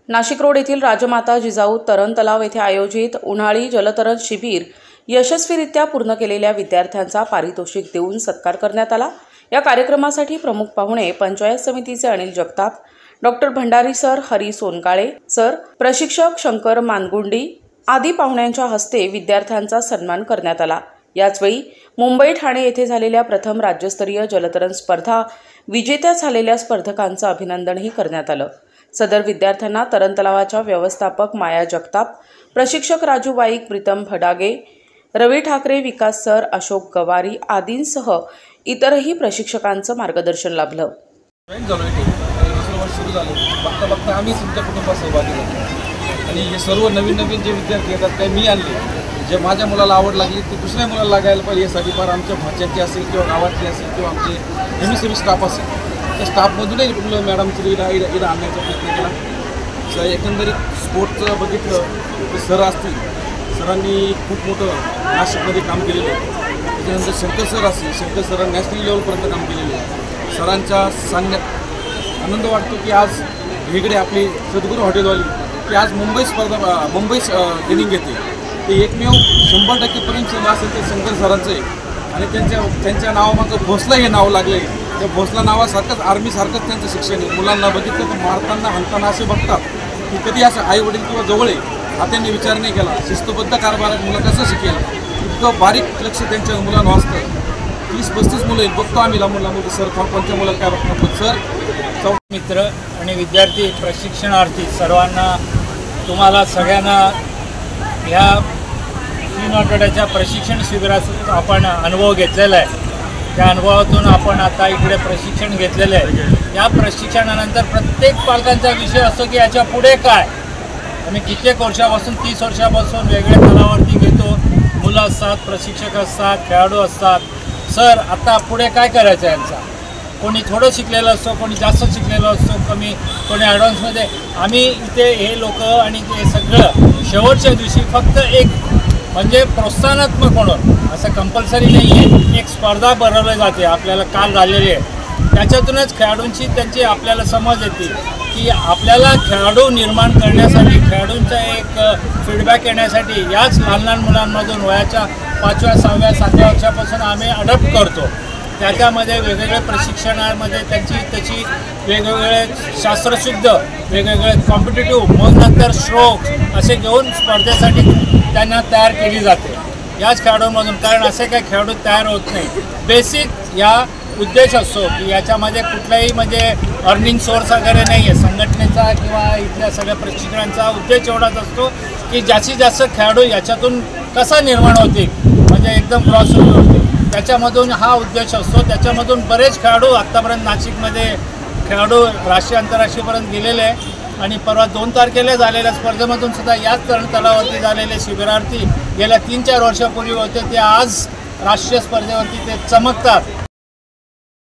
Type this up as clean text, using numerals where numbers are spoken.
Nashik road येथील राजमाता जिजाऊ तरण तलाव येथे आयोजित उन्हाळी जलतरण शिबिर यशस्वीरित्या पूर्ण केलेल्या विद्यार्थ्यांचा पारितोषिक देऊन सत्कार करण्यात आला। या कार्यक्रमासाठी प्रमुख पाहुणे पंचायत समितीचे Anil Jagtap, doctor Bhandari sir, Hari Sonkale sir, प्रशिक्षक शंकर मानगुंडी आदी पाहुण्यांच्या हस्ते विद्यार्थ्यांचा सन्मान करण्यात आला। याचवेळी मुंबई ठाणे येथे झालेल्या प्रथम राज्यस्तरीय जलतरण स्पर्धा विजेत्या झालेल्या स्पर्धकांचं अभिनंदनही करण्यात आलं। सदर विद्यार्थ्यांना तरण तलावाच्या व्यवस्थापक माया जगताप, प्रशिक्षक राजू वाईक, प्रीतम भडागे, रवी ठाकरे, विकास सर, अशोक गवारी आदींसह इतरही प्रशिक्षकांचं मार्गदर्शन लाभलं। आम्ही तुमच्या कुटुंबात सहभागी झालो आणि हे सर्व नवीन जे विद्यार्थी येतात काही मी आणले, जे माझ्या मुलाला आवड लागली ते दुसऱ्या मुलाला लागायला पाहिजे यासाठी फार आमच्या भाच्याची असेल किंवा गावातली असेल किंवा आमचे एमएसएमई स्टाफ असेल त्या स्टाफमधूनही मुलं मॅडमची इथं आणण्याचा प्रयत्न केला। एकंदरीत स्पोर्टचं बघितलं तर सर असतील, सरांनी खूप मोठं नाशिकमध्ये काम केलेलं आहे। त्याच्यानंतर शंकर सर असतील, शंकर सरांनी नॅशनल लेवलपर्यंत काम केलेलं आहे। सरांच्या सांगण्यात आनंद वाटतो की आज वेगळे आपली सद्गुरू हॉटेलवाली की आज मुंबई ट्रेनिंग घेते ते एकमेव 100% असेल ते शंकर सरांचं आहे आणि त्यांच्या नावामागं भोसला हे नाव लागलं आहे। त्या भोसला नावासारखंच आर्मीसारखंच त्यांचं शिक्षण आहे। मुलांना बघितलं तर मारताना हाणताना असे बघतात की कधी असं आई वडील किंवा जवळ आहे हा त्यांनी विचार नाही केला। शिस्तबद्ध कारभारात मुलं कसं शिकेल इतकं बारीक लक्ष त्यांच्या मुलांना असतं। 30-35 मुलं आहेत बघतो आम्ही लांबून सर कोणत्या मुलाला काय बघतो पण सर मित्र आणि विद्यार्थी प्रशिक्षणार्थी सर्वांना तुम्हाला सगळ्यांना ह्या 3 आठवड्याच्या प्रशिक्षण शिबिराचा आपण अनुभव घेतलेला आहे। त्या अनुभवातून आपण आता इकडे प्रशिक्षण घेतलेलं आहे। या प्रशिक्षणानंतर प्रत्येक पालकांचा विषय असतो की याच्या पुढे काय। आम्ही कित्येक वर्षापासून 30 वर्षापासून वेगळ्या तलावावरती घेतो, मुलं असतात, प्रशिक्षक असतात, खेळाडू असतात। सर आता पुढे काय करायचं आहे यांचा, कोणी थोडं शिकलेलं असतो, कोणी जास्त शिकलेलं असतो, कोणी ॲडव्हान्समध्ये। आम्ही इथे हे लोक आणि ते सगळं शेवटच्या दिवशी फक्त एक म्हणजे प्रोत्साहनात्मक म्हणून असं कंपल्सरी नाही आहे, एक स्पर्धा भरवली जाते आपल्याला काल झालेली आहे। त्याच्यातूनच खेळाडूंची त्यांची आपल्याला समज येते की आपल्याला खेळाडू निर्माण करण्यासाठी, खेळाडूंचा एक फीडबॅक येण्यासाठी याच लहान मुलांमधून वयाच्या 5व्या, 6व्या, 7व्या वर्षापासून आम्ही अडॉप्ट करतो। त्याच्यामध्ये वेगवेगळे प्रशिक्षणामध्ये त्याची वेगवेगळे शास्त्रशुद्ध, वेगवेगळे कॉम्पिटिटिव्ह, मग नंतर स्ट्रोक असे घेऊन स्पर्धेसाठी त्यांना तयार केली जाते याच खेळाडूंमधून। कारण असे काही खेळाडू तयार होत नाही। बेसिक या उद्देश असतो की याच्यामध्ये कुठलाही म्हणजे अर्निंग सोर्स वगैरे नाही आहे संघटनेचा किंवा इथल्या सगळ्या प्रशिक्षणांचा उद्देश एवढाच असतो की जास्तीत जास्त खेळाडू याच्यातून कसा निर्माण होतील, म्हणजे एकदम ग्रॉसरूट होते त्याच्यामधून हा उद्देश असतो। त्याच्यामधून बरेच खेळाडू आत्तापर्यंत नाशिकमध्ये खेळाडू राष्ट्रीय आंतरराष्ट्रीयपर्यंत गेलेले आहे आणि परवा 2 तारखेला झालेल्या स्पर्धेमधून सुद्धा याच तरण तलावावरती झालेले शिबिरार्थी गेल्या 3-4 वर्षापूर्वी होते ते आज राष्ट्रीय स्पर्धेवरती ते चमकतात।